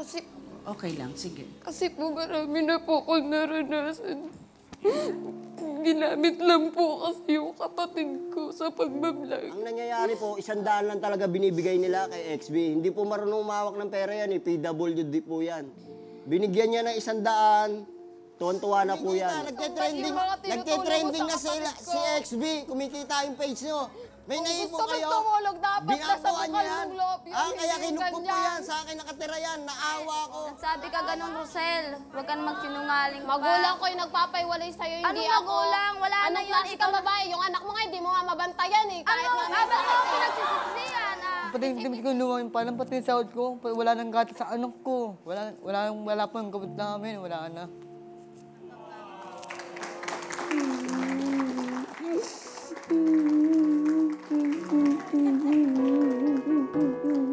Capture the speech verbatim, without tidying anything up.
Kasi... Okay lang, sige. Kasi po marami na po akong naranasan. Ginamit lang po kasi yung kapatid ko sa pagbablog. Ang nangyayari po, isang daan lang talaga binibigay nila kay X B. Hindi po marunong umawak ng pera yan, eh. P W D po yan. Binigyan niya ng isang daan, tuwan-tuwa na po yan. Nagtitrending, nagtitrending na sila, si X B. Kumikita yung page nyo. May naipon kayo. Gusto tumulog, dapat nasa Binakuan bukal yan. ng loob yun. Ah, kaya hindi kinupo po ganyan. yan. Sa akin nakatira yan. Naawa ko. Sabi ka ganun, Rosel. Huwag ka magsinungaling pa. Magulang ko yung nagpapaywalay sa'yo, hindi Anong ako. magulang? Wala na Anong yun. klase ka babae? Yung anak mo nga, hindi mo nga mabantayan eh. Kahit Ano? na Aba ko pinagsisisihan ah. Pati hindi ko kinuha yung palang pati yung sahod ko. Wala nang gatas sa anak ko. Wala, wala, wala po yung gamot namin. Wala na. Mm-hmm.